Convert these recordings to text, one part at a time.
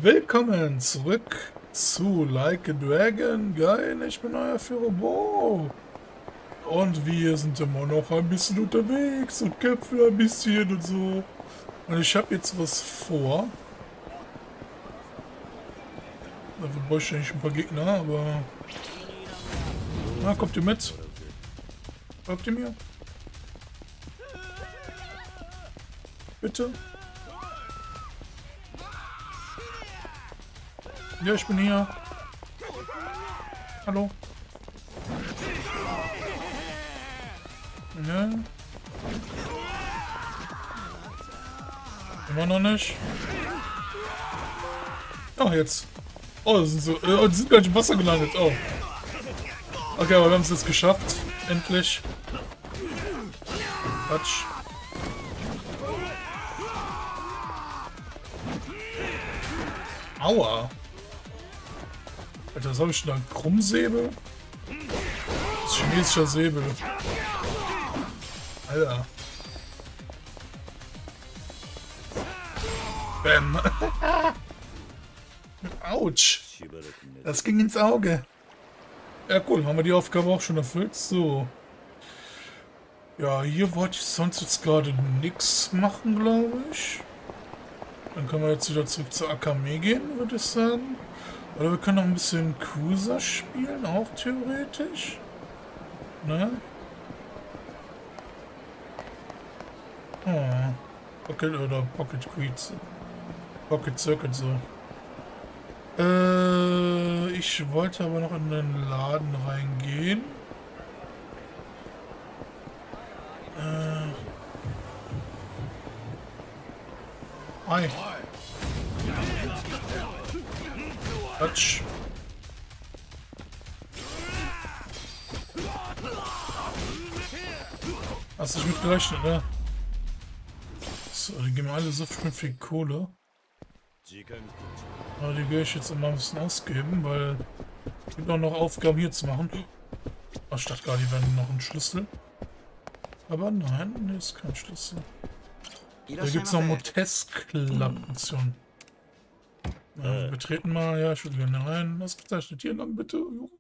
Willkommen zurück zu Like a Dragon. Geil, ich bin euer Führer Bo. Und wir sind immer noch ein bisschen unterwegs und kämpfen ein bisschen und so. Und ich habe jetzt was vor. Dafür bräuchte ich ein paar Gegner, aber... Na, kommt ihr mit? Folgt ihr mir? Bitte? Ja, ich bin hier. Hallo? Ja. Immer noch nicht. Oh, jetzt. Oh, das sind so. Die sind gleich im Wasser gelandet. Oh. Okay, aber wir haben es jetzt geschafft. Endlich. Quatsch. Aua. Alter, was habe ich denn da? Krummsäbel? Das ist chinesischer Säbel. Alter. Bam. Autsch. Das ging ins Auge. Ja, cool. Haben wir die Aufgabe auch schon erfüllt. So. Ja, hier wollte ich sonst jetzt gerade nichts machen, glaube ich. Dann können wir jetzt wieder zurück zur Akame gehen, würde ich sagen. Oder wir können noch ein bisschen Cruiser spielen, auch theoretisch. Ne? Oh. Pocket oder Pocket Queets. Pocket Circuit so. Ich wollte aber noch in den Laden reingehen. Hi. Quatsch. Hast du nicht mitgerechnet, ne? So, die geben alle so viel Kohle. Aber die werde ich jetzt immer ein bisschen ausgeben, weil es gibt auch noch Aufgaben hier zu machen. Oh, statt gar die werden noch ein Schlüssel. Aber nein, hier ist kein Schlüssel. Da gibt es noch Motesklappmission. Ja, wir treten mal, ja, ich würde gerne rein. Was gezeichnet hier lang, bitte?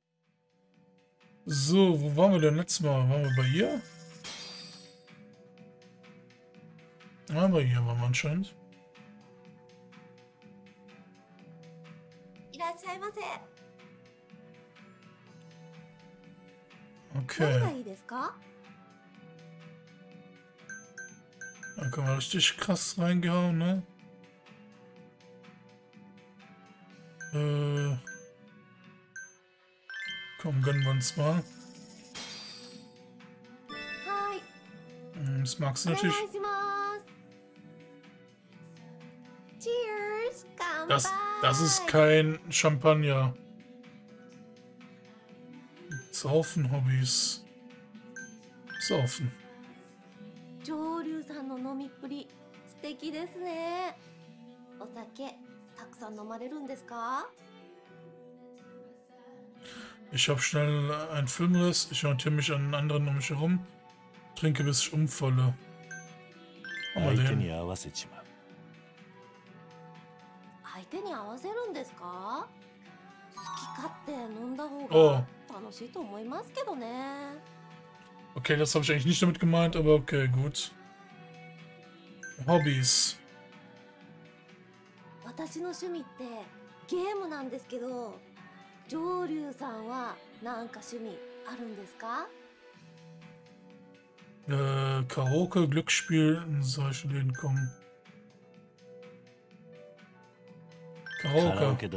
So, wo waren wir denn letztes Mal? Waren wir bei ihr? Ja, bei ihr waren wir anscheinend. Okay. Da können wir richtig krass reingehauen, ne? Komm, gönnen wir uns mal. Das magst du natürlich. Das ist kein Champagner. Saufen Hobbys. Saufen. Ich habe schnell einen Filmriss, ich orientiere mich an einen anderen um mich herum, trinke bis ich umfalle. Oh, okay, das habe ich eigentlich nicht damit gemeint, aber okay, gut. Hobbys. Karaoke, Glücksspiel, in solche Läden kommen. Karaoke.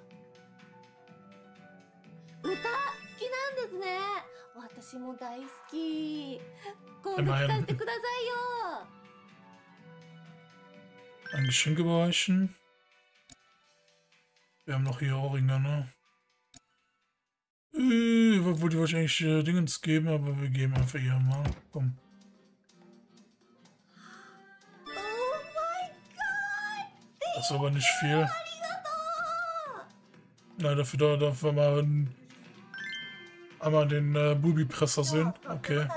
Immerhin. Ein Geschenk überreichen. Wir haben noch hier Ohrringe, ne? Wollte ich wahrscheinlich Dingens geben, aber wir geben einfach hier mal. Komm. Das ist aber nicht viel. Na, dafür darf man mal einmal den Bubi-Presser sehen. Okay.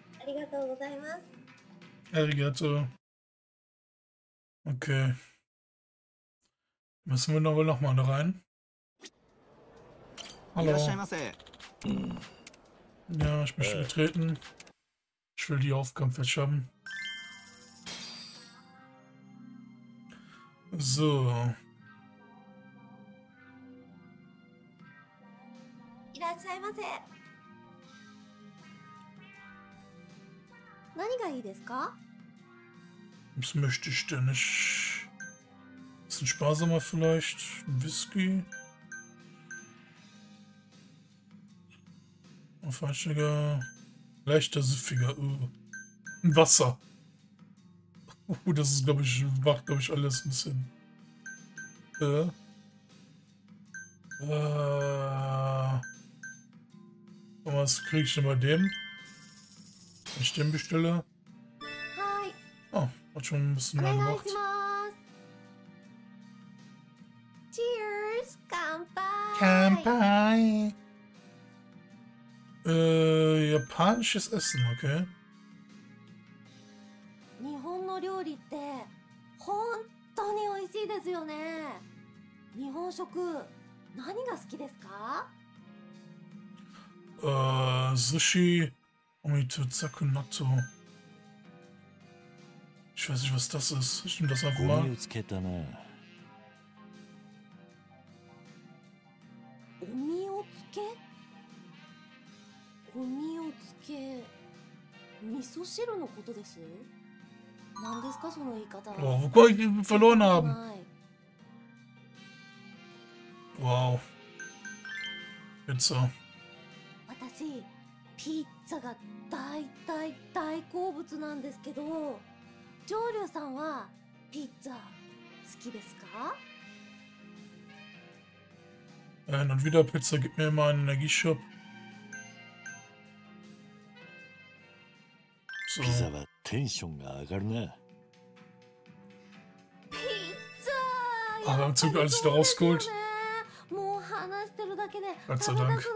Arigato. Okay. Müssen wir noch mal da rein? Hallo. Ja, ich möchte betreten. Ich will die Aufgaben fertig haben. So. いらっしゃいませ。何がいいですか? Was möchte ich denn nicht? Bisschen sparsamer vielleicht? Ein Whisky? Falschiger. Leichter, süffiger. Ein Wasser. Das ist, glaube ich, macht, glaube ich, alles ein bisschen. Was kriege ich denn bei dem? Wenn ich den bestelle? Oh, hat schon ein bisschen mehr gemacht. Cheers! Kanpai! Kanpai! Japanisches Essen, okay. 日本の料理って本当に美味しいですよね。日本食何が好きですか? Sushi, Omito Natto. Ich weiß nicht, was das ist. Ich nehme das einfach mal. Oh, wo kann ich verloren haben? Wow. Pizza. 私、ピッツァが大好物なんですけど、上流さんはピッツァ好きですか? Und wieder Pizza, gib mir mal einen Energieshop. So. Ah, wir haben zum Glück alles wieder rausgeholt. Gott sei Dank.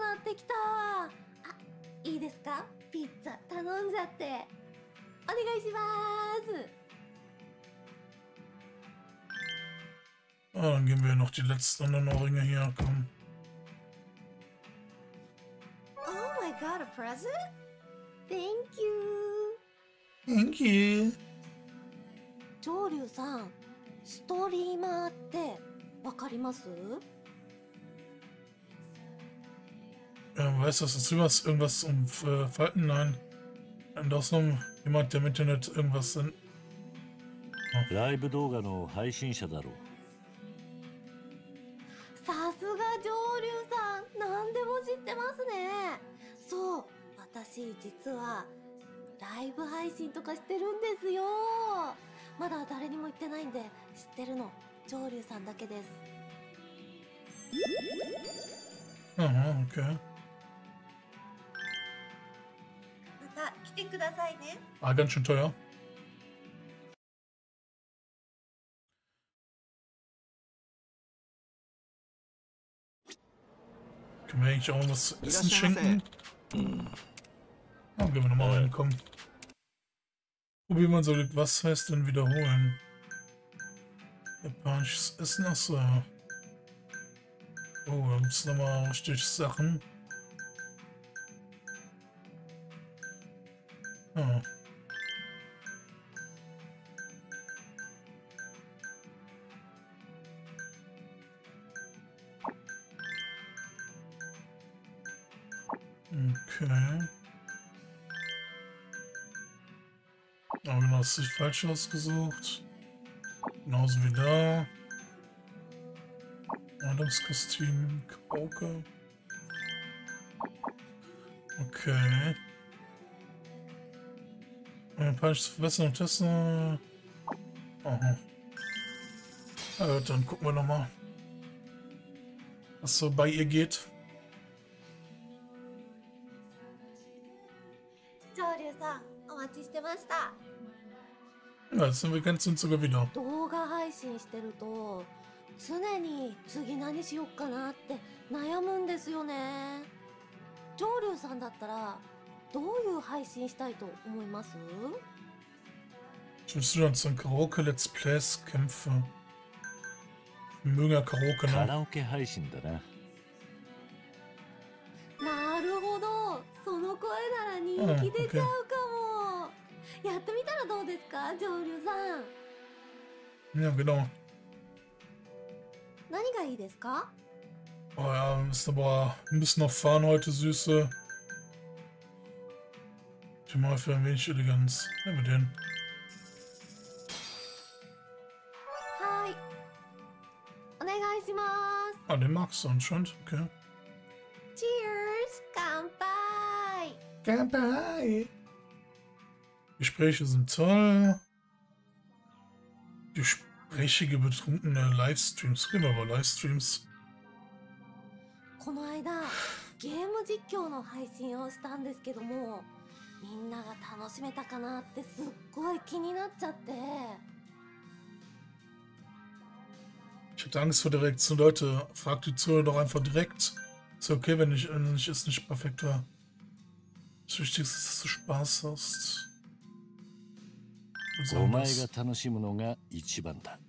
Ah, dann gehen wir noch die letzten anderen Ohrringe hier. Komm. Oh my god, a present? Thank you. Thank you. 上流さん、ストリーマーってわかります? Weißt du, ist irgendwas um Falten? Nein. Doch so jemand, der im Internet irgendwas sind. Oh. ライブ動画の配信者だろう。さすが上流さん、何でも知ってますね。そう、私実はライブ配信とかしてるんですよ。まだ誰にも言ってないんで知ってるの上流さんだけです。 Aha, okay. また来てくださいね。 Ah, ganz schön teuer. Können wir eigentlich auch was zu essen schenken? Dann gehen wir nochmal reinkommen. Probieren wir so, was heißt denn wiederholen? Japanisches Essen, achso. Oh, da gibt es nochmal richtig Sachen. Ah. Okay. Aber genau, das ist falsch ausgesucht. Genauso wie da. Adamskostüm, Kauke. Okay. Panisch zu verbessern und testen. Aha. Ja, dann gucken wir nochmal, was so bei ihr geht. Ja, jetzt sind wir ganz sogar wieder. 動画配信してると常に次何しよっかなって悩むんですよね。上流さんだったらどういう配信したいと思います? Ich wünsche dann zum Karaoke Let's Plays Kämpfe. mögen ja Karaoke, カ ne? ラオケ配信だな。 なるほど、その声なら人気出ちゃうかも。やってみたらどうですか、上流さん。 Ja, genau. 何がいいですか？ Oh ja, wir müssen aber ein bisschen noch fahren heute, Süße. Ich mache für ein wenig Eleganz. Nehmen wir den. はい、お願いします。 Ah, den magst du anscheinend. Okay. Cheers! 乾杯! Kanpai. Gespräche sind toll. Gesprächige, betrunkene Livestreams. Gehen wir mal Livestreams. この間ゲーム実況の配信をしたんですけども、みんなが楽しめたかなってすっごい気になっちゃって。 Ich hatte Angst vor der Reaktion. Leute, fragt die Zuhörer doch einfach direkt. Ist ja okay, wenn es nicht perfekt war. Das Wichtigste ist, dass du Spaß hast. お前が楽しむのが一番だ。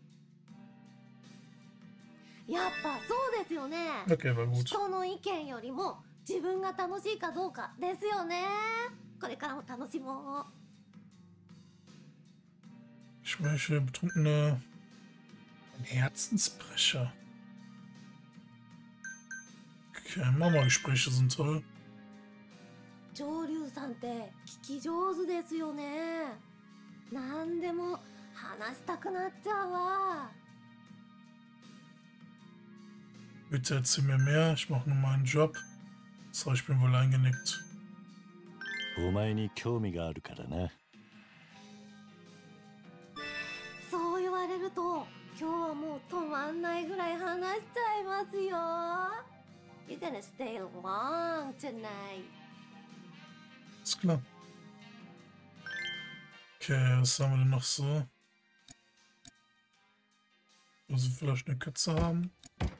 やっぱそうですよね。 Okay, war gut. 人の意見よりも自分が楽しいかどうかですよね。これからも楽しもう。 Gespräche, betrunkene. Ein Herzensbrecher. Okay, Mama-Gespräche sind toll. 上流さんって聞き上手ですよね。何でも話したくなっちゃうわ。 Bitte erzähl mir mehr, ich mache nur meinen Job. So, ich bin wohl eingenickt. お前に興味があるからな。 そう言われると今日はもう止まんないぐらい話しちゃいますよ。 You're gonna stay long tonight. Ist klar. Okay, was haben wir denn noch so? Also vielleicht eine Katze haben.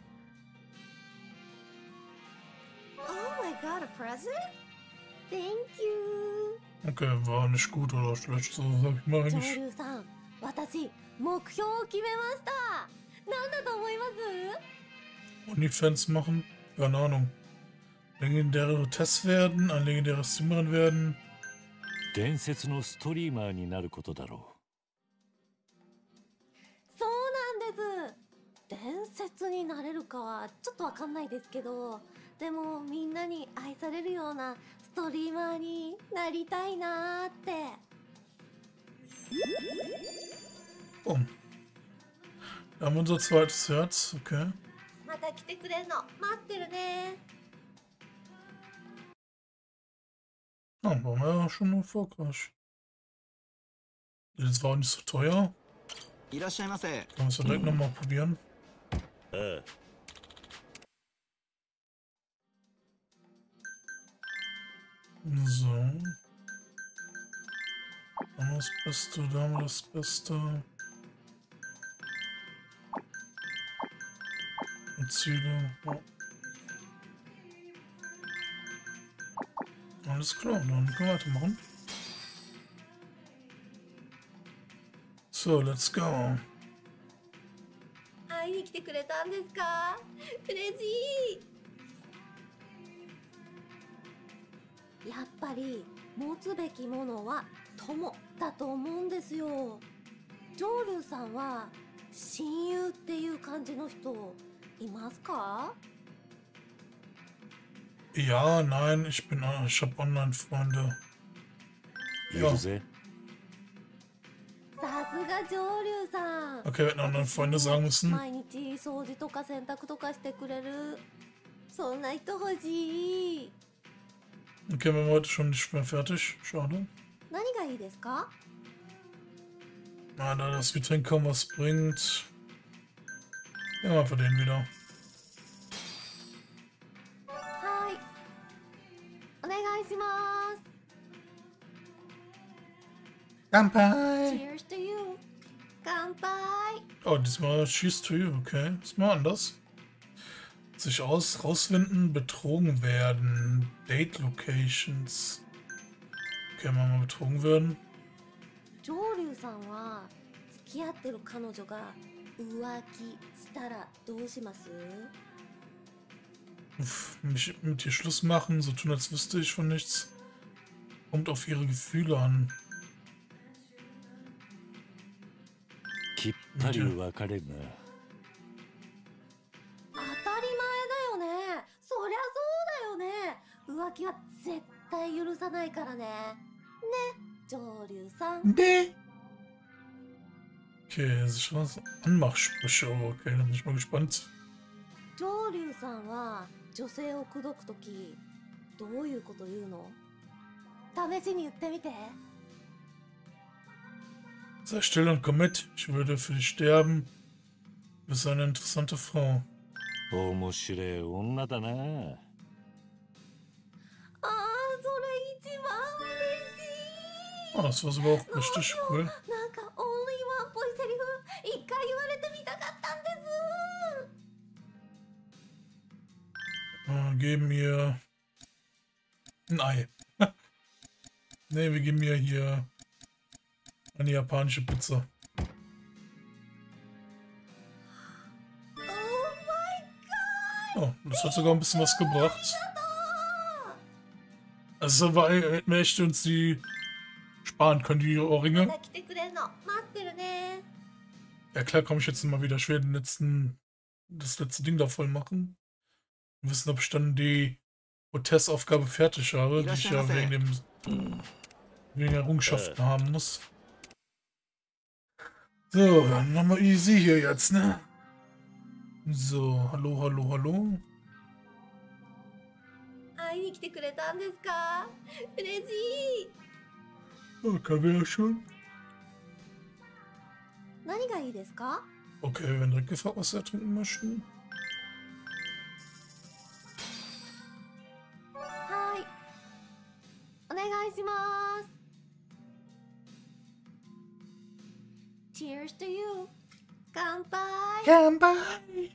Oh my god, a present? Thank you. Okay, war nicht gut oder schlecht, so sag ich mal 上 eigentlich. 流さん、私目標を決めました。何だと思います？ Onlyfans machen? Keine Ahnung. Legendäre Tests werden, ein legendäres Streamerin werden. 伝説のストリーマーになることだろそうなんです。伝説になれるかはちょっとわかんないですけど、でもみんなに愛されるようなストリーマーになりたいなーって。 Oh. Wir haben unser zweites Herz, okay. また来てくれるの待ってるね。 Ja, waren wir ja schon erfolgreich. Das war auch nicht so teuer. いらっしゃいませ。 Können wir es ja direkt nochmal probieren. う。ああ、 So. Da haben wir das Beste, da haben wir das Beste. Und Ziele. Ja. Alles klar, dann können wir weitermachen. So, let's go. 会いに来てくれたんですか？嬉しい。やっぱり持つべきものは友だと思うんですよ。上流さんは親友っていう感じの人いますか？ Ja, nein, ich habe Online-Freunde. いるぜ。 さすが上流さん。 Okay, wir hätten Online-Freunde sagen müssen. 毎日掃除とか洗濯とかしてくれる。そんな人欲しい。 Okay, wir haben heute schon nicht mehr fertig. Schade. 何がいいですか？ Na, da das Getränk kaum was bringt. Nehmen wir einfach den wieder. はい。お願いします。 Kanpai! Cheers to you. 乾杯。 Oh, diesmal Cheers to you, okay. Ist mal anders. Sich rausfinden, betrogen werden. Date Locations. Okay, mal betrogen werden. 上流さんは付き合ってる彼女が浮気したらどうします？ Mich mit ihr Schluss machen, so tun, als wüsste ich von nichts. Kommt auf ihre Gefühle an. きっぱり別れるな。 当たり前だよね。そりゃそうだよね。浮気は絶対許さないからね。ね、上流さん。 Nee. Okay, sich was Anmachsprüche. Okay, dann bin ich mal gespannt. 上流さんは女性を口説くときどういうこと言うの？試しに言ってみて。 Sei still und komm mit. Ich würde für dich sterben. Du bist eine interessante Frau. 面白い女だな。 ああ、それ一番嬉しい。 Oh, das war sogar auch richtig cool. なんかオンリーワンっぽいセリフ一回言われてみたかったんです。 Geben mir ein Ei. Nee, wir geben mir hier eine japanische Pizza. Oh, das hat sogar ein bisschen was gebracht. Also hätten wir echt uns die sparen können, die Ohrringe. また来てくれるの待ってるね。 Ja klar, komme ich jetzt mal wieder schwer das letzte Ding da voll machen. Wir wissen, ob ich dann die Protestaufgabe fertig habe, die ich ja wegen der Errungenschaften haben muss. So, dann machen wir easy hier jetzt, ne? So, hallo, hallo, hallo. 会いに来てくれたんですか？嬉しい。 Oh, können wir ja schon. 何がいいですか？ Okay, wir werden direkt gefragt, was wir trinken möchten. はい。お願いします。 Cheers to you。乾杯。 Canby.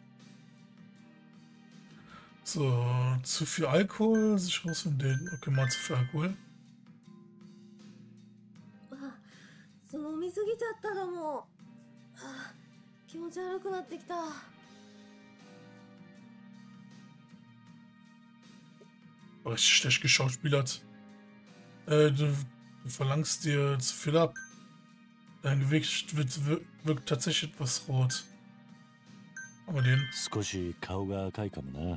So, zu viel Alkohol, sich raus von den. Okay, mal zu viel Alkohol. 飲みすぎちゃったかも。気持ち悪くなってきた。 Richtig schlecht geschauspielert. Du verlangst dir zu viel ab. Dein Gewicht wirkt tatsächlich etwas rot. Aber den. 少し顔が赤いかもな。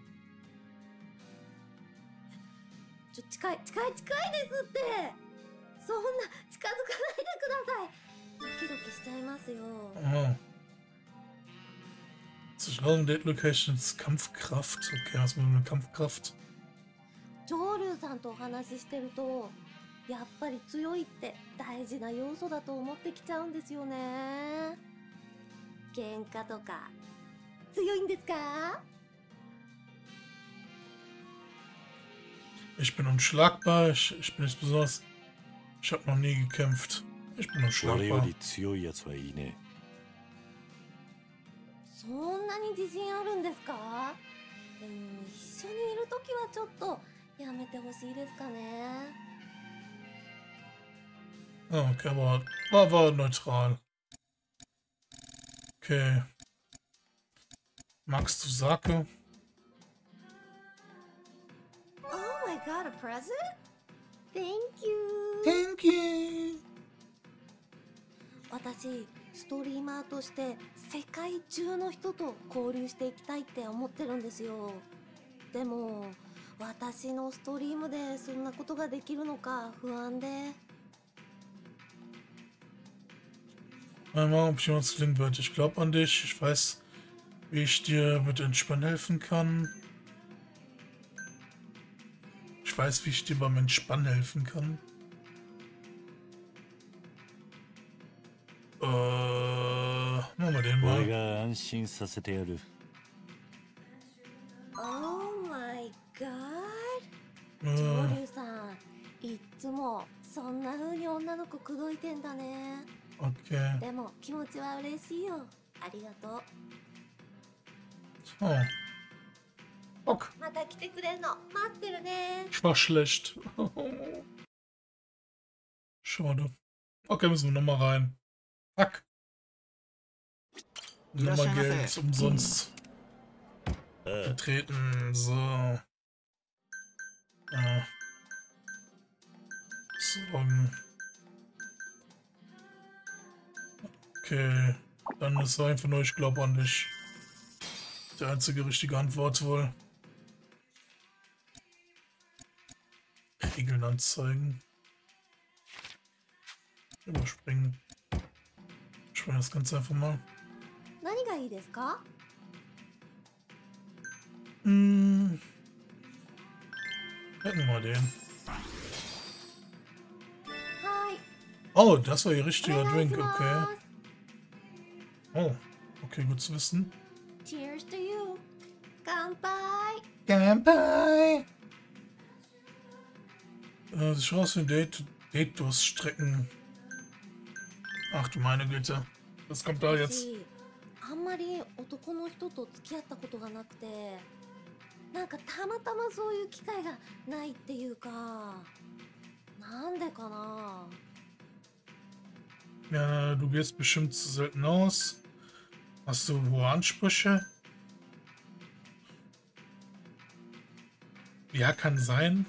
近いですって。そんな近づかないでください。ドキドキしちゃいますよ。 Oh. Zwischen Date Locations Kampfkraft. Okay, was mit einer Kampfkraft? 上流さんとお話ししてると、やっぱり強いって大事な要素だと思ってきちゃうんですよね。喧嘩とか強いんですか？ Ich bin unschlagbar. Ich bin nicht besonders. Ich habe noch nie gekämpft. Ich bin 俺よ unschlagbar. り強いやつはいいね。 そんなに自信あるんですか？でも一緒にいるときはちょっとやめてほしいですかね。 Oh, okay, aber war neutral. Okay. Magst du Sake? Oh my god, a present? Thank you. Thank you. 私、ストリーマーとして世界中の人と交流していきたいって思ってるんですよ。でも、私のストリームでそんなことができるのか不安で。 Einmal, ob jemand klingen wird. Ich glaube an dich. Ich weiß, wie ich dir mit Entspannen helfen kann. Ich weiß, wie ich dir beim Entspannen helfen kann. Machen wir den 俺 mal. が安心させてやる。 Oh my god. 上 Äh, 流さん、いっつもそんな風に女の子口説いてんだね。 okay. でも気持ちは嬉しいよ。ありがとう。 Oh. Bock. また来てくれるの待ってるね。 Ich war schlecht. Schade. Okay, müssen wir nochmal rein. Fuck. Nochmal Geld umsonst getreten. So. Ja. Sorgen. Okay. Dann ist es einfach nur, ich glaube an dich. Die einzige richtige Antwort wohl. Regeln anzeigen. Überspringen. Ich will das Ganze einfach mal. 何がいいですか？ Hätten wir mal den. はい。 Oh, das war ihr richtiger お願い Drink, します okay. Oh, okay, gut zu wissen. Cheers to you. 乾杯。 Kanpai! Sich raus für Date-Durststrecken. Ach du meine Güte. Was kommt da jetzt? 私あんまり男の人と付き合ったことがなくて、なんかたまたまそういう機会がないっていうか、なんでかな。 Ja, du gehst bestimmt zu selten aus. Hast du hohe Ansprüche? Ja, kann sein.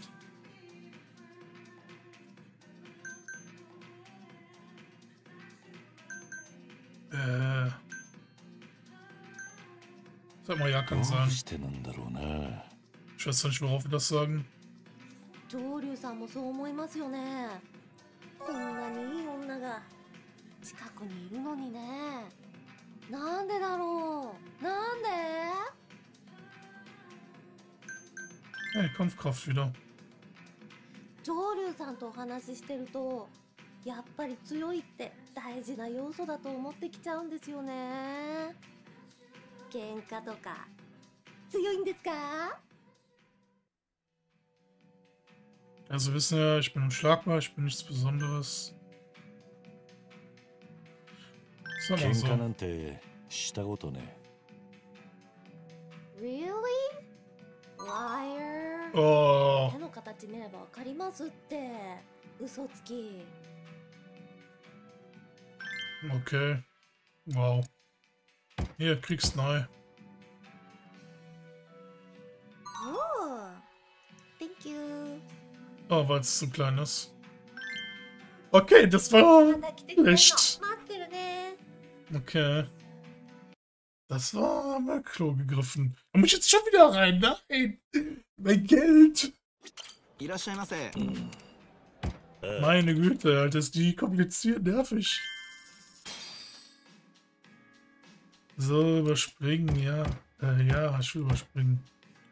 Sag mal, ja, kann sein. Ich weiß nicht, worauf wir das sagen. 上流さんもそう思いますよね。こんなにいい女が近くにいるのにね。なんでだろう。なんで？ Hey, Kampfkraft wieder. 上流さんとお話ししてると、やっぱり強いって大事な要素だと思ってきちゃうんですよね。喧嘩とか強いんですか？ Also wissen ja, ich bin unschlagbar, ich bin nichts Besonderes. Sag mal so. Really? Liar. Oh, 手の形見ればわかりますって。嘘つき。 okay. Wow. Hier, kriegst neu. Oh. Thank you. Oh, weil es zu klein ist. Okay, das war また来てくれるの echt. 待ってるね。 Okay. Das war mal Klo gegriffen. Da muss ich jetzt schon wieder rein. Nein. Mein Geld. いらっしゃいませ。 Meine Güte, Alter, ist die kompliziert nervig. So, überspringen, ja. Ja, ich will überspringen.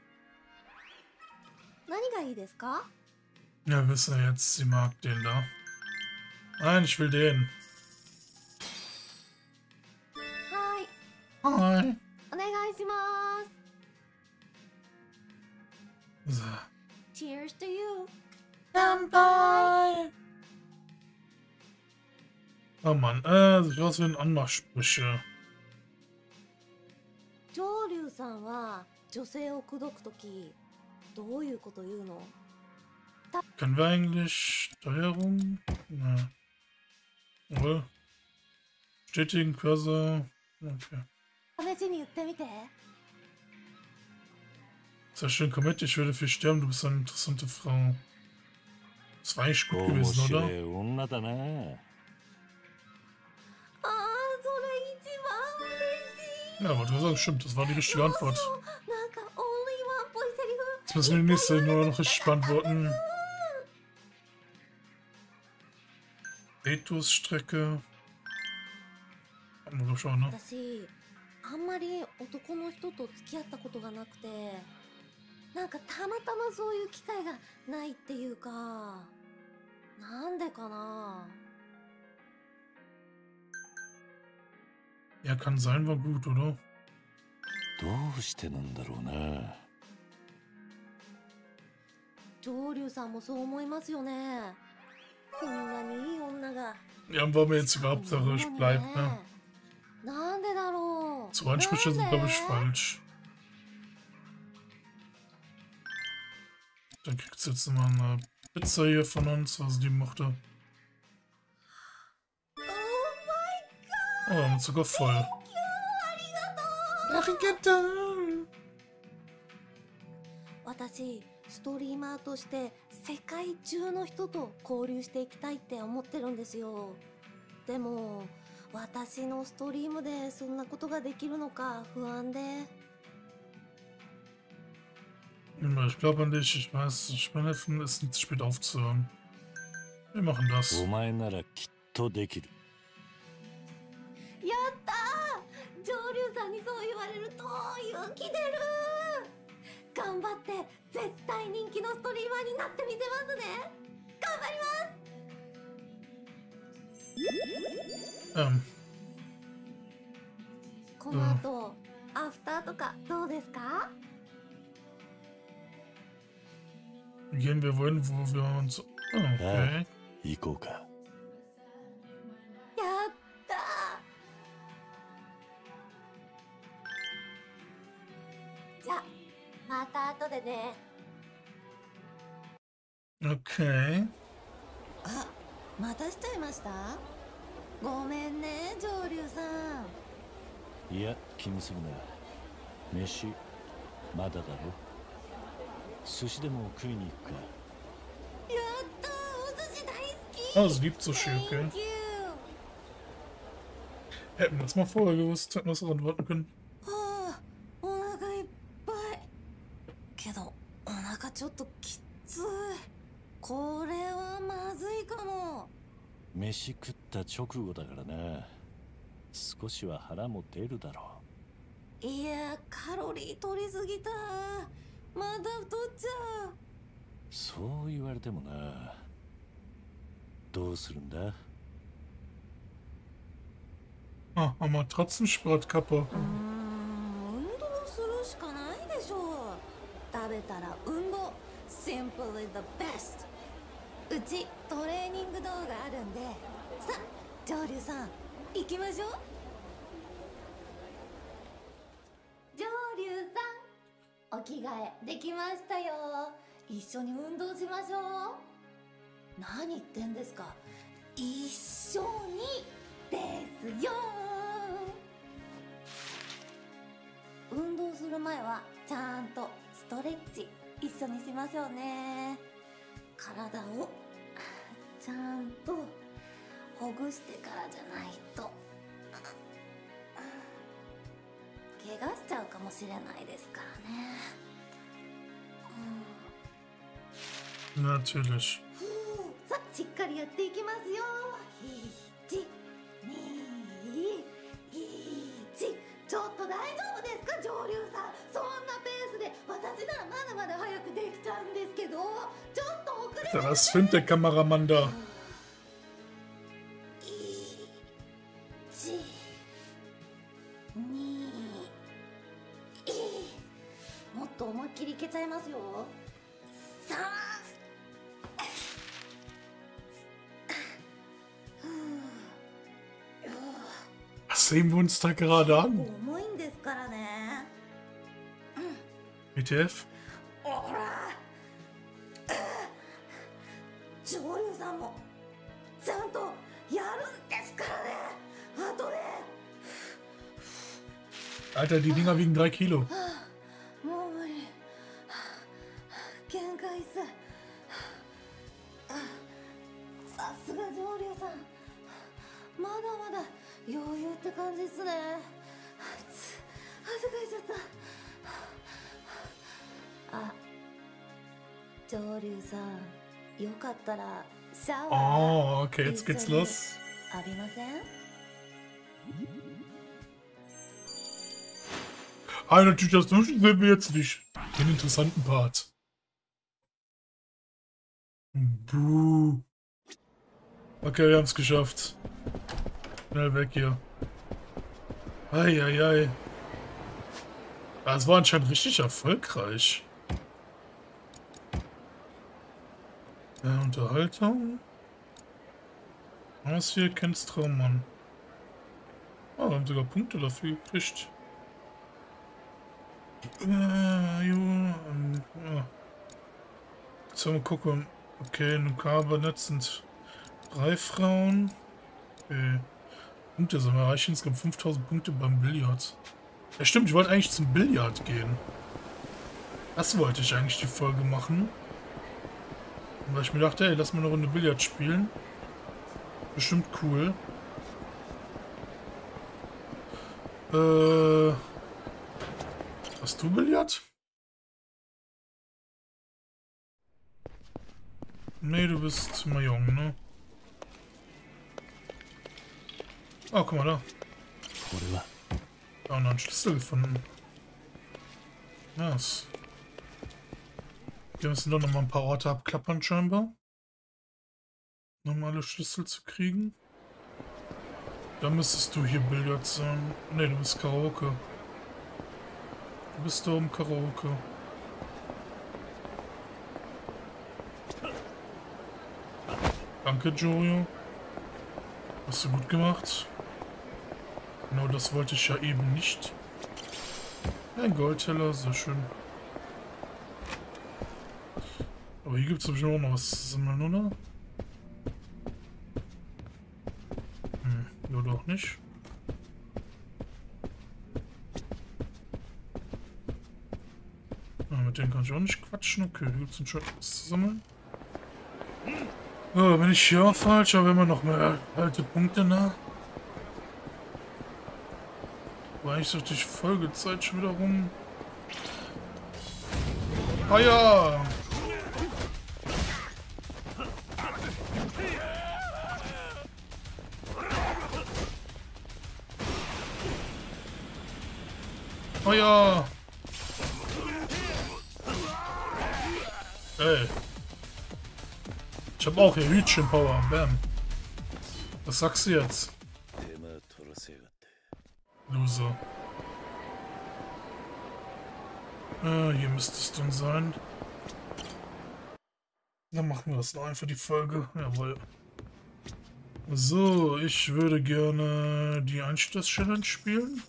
何がいいですか？ Ja, wissen wir jetzt, sie mag den da. Nein, ich will den. はい。 Hi. お願いしま So. す。Cheers to you. Bye. Oh Mann, sieht aus wie ein Anmachsprüche. 上流さんは女性を口説くときどういうこと言うの？ Können wir eigentlich Steuerung? Ja. Wohl. Bestätigen, Cursor. Okay. 試しに言ってみて。 Sehr schön, komm mit, ich würde viel sterben, du bist eine interessante Frau. Das war eigentlich gut gewesen, oder? ああ、それ一番嬉しい。 Ja, aber du hast gesagt, stimmt, das war die richtige Antwort. なんか only one っぽいセリフ。 Jetzt müssen wir die nächste nur noch richtig beantworten. Betus-Strecke. Haben wir doch schon, ne? 私あんまり男の人と付き合ったことがなくて、なんかたまたまそういう機会がないっていうか、なんでかな。 Ja, kann sein, war gut, oder? 上流さんもそう思いますよね。こんなにいい女が。 Ja, war mir jetzt egal, Hauptsache ich bleib, ne? なんでだろう。 So Ansprüche sind, glaube ich, falsch. Dann kriegt sie jetzt mal eine Pizza hier von uns, was die mochte. Oh my god. Oh, damit sogar voll. Thank you. あり Arigato! 私ストリーマーとして世界中の人と交流していきたいって思ってるんですよ。でも私のストリームでそんなことができるのか不安で。 Ich glaube an dich, ich weiß, ich bin es ist nicht zu spät aufzuhören. Wir machen das. お前ならきっとできる。 やったー、上流さんにそう言われると勇気出る。頑張って絶対人気のストリーマーになってみせますね。頑張ります。この後、アフターとかどうですか？ Gehen wir wohin, wo wir uns... okay. 行こうか。 やったー。じゃあまた後でね。 Okay. あ、またしちゃいました？ごめんね、上流さん。 いや、気にするな。飯まだだろ。寿司でも食いに行くか。 やったー、お寿司大好き。 Ah, es liebt Sushi, okay. Thank you. Hätten wir uns mal vorher gewusst, hätten wir es antworten können. はあ、お腹いっぱい。けど、お腹ちょっときつい。これはまずいかも。 飯食った直後だからな。少しは腹も出るだろう。いや、カロリー取りすぎた。まだ太っちゃう。 そう言われてもな。どうするんだ？ Ah, aber trotzdem Sportkappe. 運動するしかないでしょう。食べたら運動。Simply the best。うちトレーニング動画あるんで。さあ、上流さん、行きましょう。上流さん、お着替えできましたよ。一緒に運動しましょう。何言ってんですか。一緒にですよ。運動する前はちゃんとストレッチ一緒にしましょうね。体をちゃんとほぐしてからじゃないと怪我しちゃうかもしれないですからね。 Natürlich. さあ、しっかりやっていきますよ。1、2、1。ちょっと大丈夫ですか、上流さん。そんなペースで私ならまだまだ早くできちゃうんですけど、ちょっと遅れて。 Was filmt der Kameramann da? 1、2、もっと思いっきりいけちゃいますよ。3。 Was sehen wir uns da gerade an? 重いんですからね。 ETF? ほら、上流さんもちゃんとやるんですからね。あとね。 Alter, die Dinger wiegen 3 Kilo. もう無理。限界っす。さすが上流さん。まだまだ余裕って感じっすね。汗かいちゃった。あ、上流さん、よかったらシャワー。 Oh, okay, jetzt geht's los. 浴びません？ Ah, natürlich, das Duschen sehen wir jetzt nicht. Den interessanten Part. Buh. Okay, wir haben es geschafft. Schnell weg hier. Eieiei. Das war anscheinend richtig erfolgreich. Unterhaltung. Was hier kennst Traummann. Oh, wir haben sogar Punkte dafür gekriegt. Ja. Jetzt mal gucken. Okay, in Nukabanet sind 3 Frauen. Okay. Punkte sind wir erreichen. Es gibt 5000 Punkte beim Billard. Ja stimmt, ich wollte eigentlich zum Billard gehen. Das wollte ich eigentlich die Folge machen. Weil ich mir dachte, ey, lass mal eine Runde Billard spielen. Bestimmt cool. Hast du Billard? Nee, du bist mal jung, ne? Oh, guck mal da. Da haben wir noch einen Schlüssel gefunden. Nice. Wir müssen doch noch mal ein paar Orte abklappern, scheinbar. Normale Schlüssel zu kriegen. Da müsstest du hier Billard sein. Ne, du bist Karaoke. Du bist da oben Karaoke. Danke, Jojo. Hast du gut gemacht. Genau, das wollte ich ja eben nicht. Ein Goldteller, sehr schön. Aber hier gibt es bestimmt auch noch was zu sammeln, oder? Nur doch nicht. Ja, mit denen kann ich auch nicht quatschen. Okay, hier gibt es schon was zu sammeln. Oh, bin ich hier auch falsch? Aber immer noch mehr alte Punkte, ne? War eigentlich so die Folgezeit schon wieder rum. Ah ja! Oh ja! Ey. Ich hab auch hier Hütchenpower. Bam. Was sagst du jetzt? Loser. Hier müsste es dann sein. Dann machen wir das noch einfach die Folge. Jawohl. So, ich würde gerne die Einstiegs-Challenge spielen.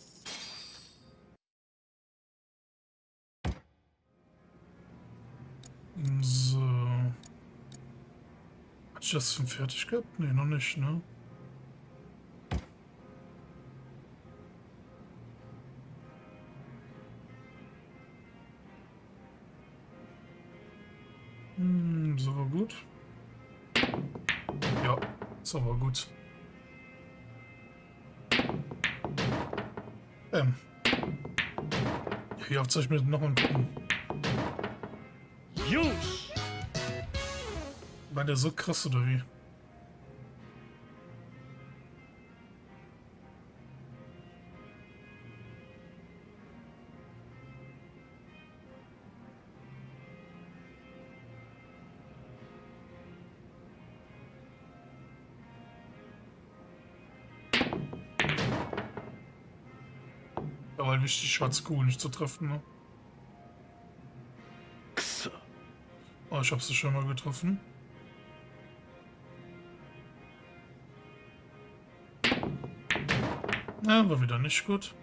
So. Hat ich das schon fertig gehabt? Ne, noch nicht, ne? So war gut. Ja, so war gut. Ja, hier aufzeichnet noch mal gucken. War der so krass oder wie? Aber wichtig, schwarze Kugel nicht zu treffen, ne? Oh, ich hab sie schon mal getroffen. Ja, war wieder nicht gut.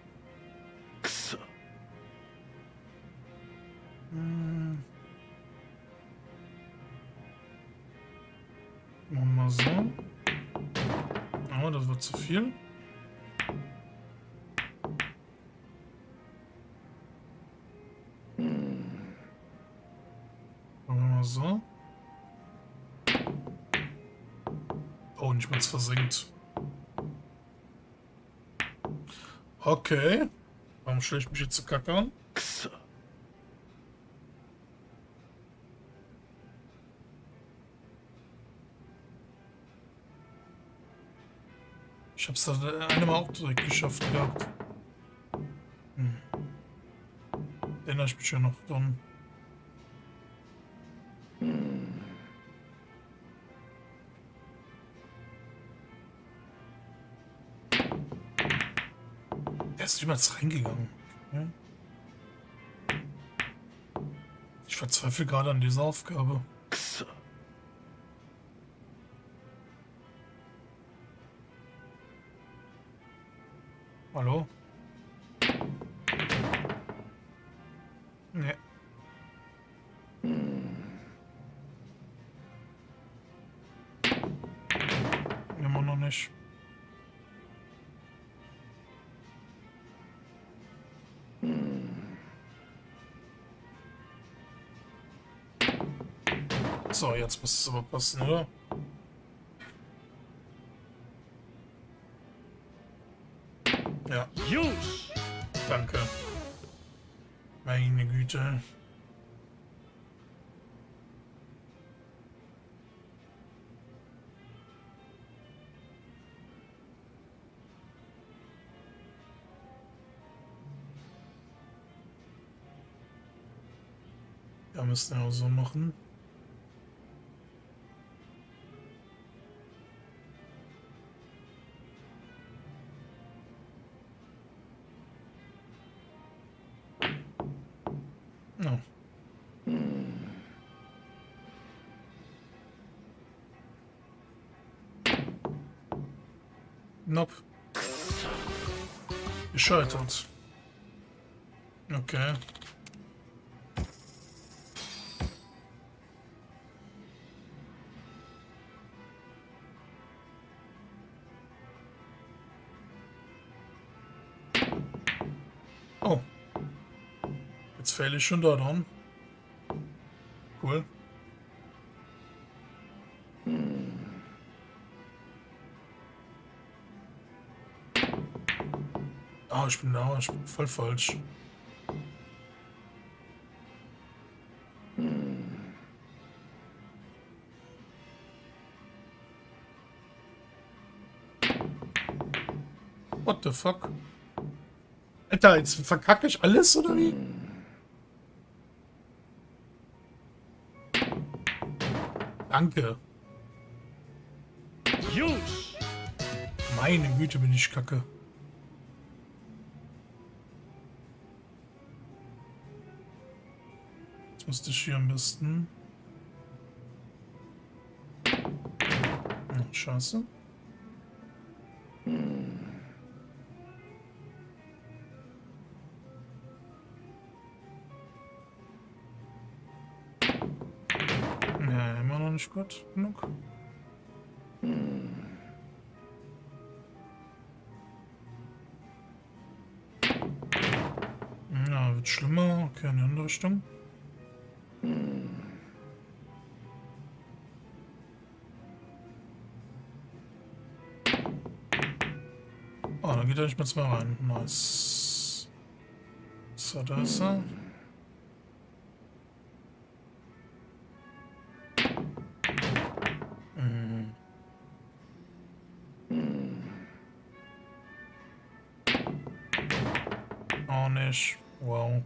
Machen wir mal so. Oh, das wird zu viel. Machen wir mal so. Oh, nicht mal versenkt. Okay. Warum stelle ich mich jetzt zu kacke an? Ich hab's da einmal auch direkt geschafft gehabt. Erinnere ich mich ja noch dran. Der ist niemals reingegangen. Okay. Ich verzweifle gerade an dieser Aufgabe. Hallo? Nee. Immer noch nicht. So, jetzt muss es aber passen, oder? Ja. Danke. Meine Güte. Ja, müssen wir auch so machen. Oh. Nope. Gescheitert. Okay. Oh. Jetzt fehle ich schon da dran. Cool. Ah, ich bin voll falsch. What the fuck? Alter, jetzt verkacke ich alles, oder wie? Danke. Meine Güte, bin ich kacke. Jetzt musste ich hier am besten. Oh, scheiße. Ja, immer noch nicht gut genug. Ja, wird schlimmer. Okay, in die andere Richtung. Oh, da geht er nicht mehr zwei rein. Nice. So, da ist er. Auch nicht. Wow.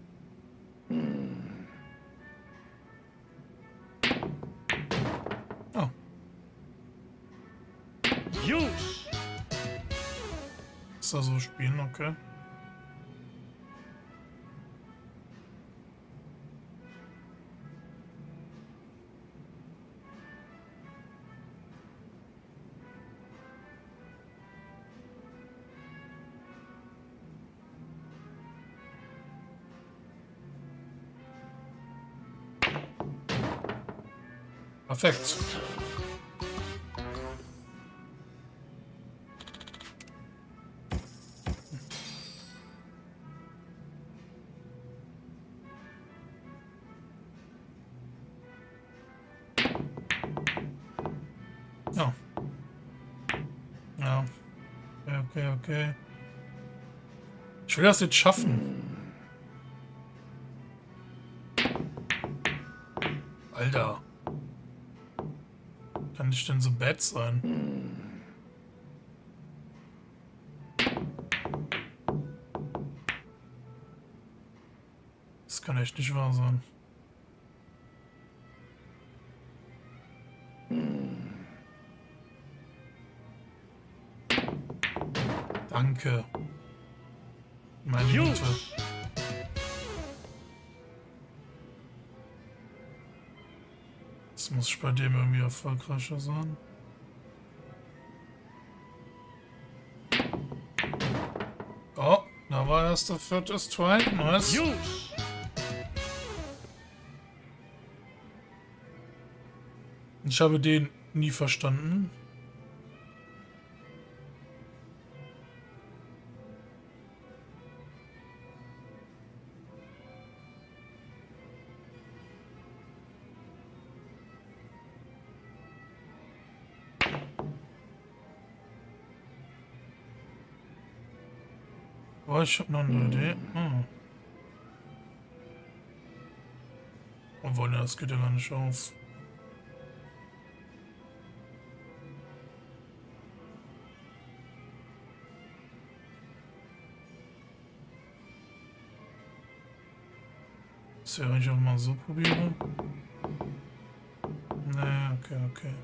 Oh. Ist da so spielen, okay. Perfekt. Ja. Ja. Okay. Ich will das jetzt schaffen. Alter. Kann ich denn so bad sein? Das kann echt nicht wahr sein. Danke. Meine Güte. Das muss ich bei dem irgendwie erfolgreicher sein. Oh, da war erst der vierte Strike. Nice. Ich habe den nie verstanden. Oh, ich habe noch eine Idee. Obwohl, ne, das geht ja gar nicht auf. Das wäre ich auch mal so probieren. Ne, okay, okay.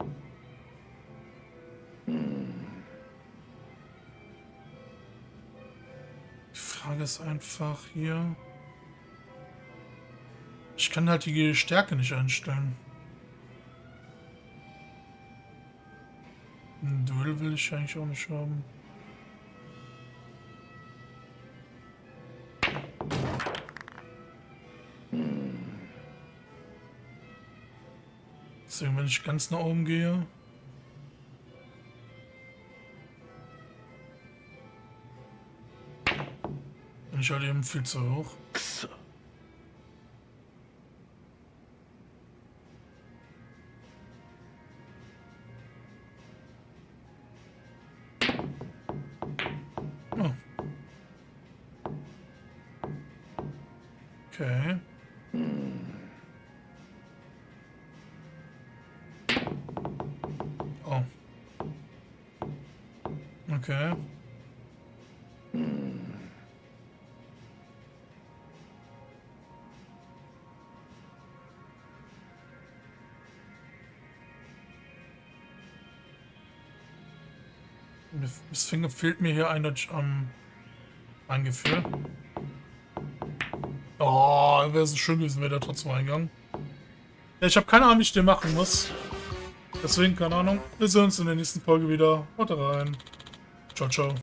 Die Frage ist einfach hier. Ich kann halt die Stärke nicht einstellen. Ein Duell will ich eigentlich auch nicht haben. Deswegen, wenn ich ganz nach oben gehe. Bin ich halt eben viel zu hoch. Oh. Okay. Oh. Okay. Deswegen fehlt mir hier eindeutig ein Gefühl. Oh, wäre es schön gewesen, wäre der trotzdem eingegangen. Ja, ich habe keine Ahnung, wie ich den machen muss. Deswegen, keine Ahnung. Wir sehen uns in der nächsten Folge wieder. Haut rein. Ciao, ciao.